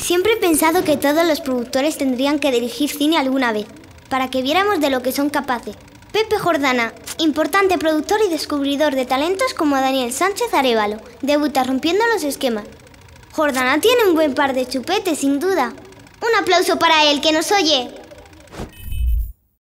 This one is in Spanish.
Siempre he pensado que todos los productores tendrían que dirigir cine alguna vez, para que viéramos de lo que son capaces. Pepe Jordana, importante productor y descubridor de talentos como Daniel Sánchez Arévalo, debuta rompiendo los esquemas. Jordana tiene un buen par de chupetes, sin duda. Un aplauso para él, que nos oye.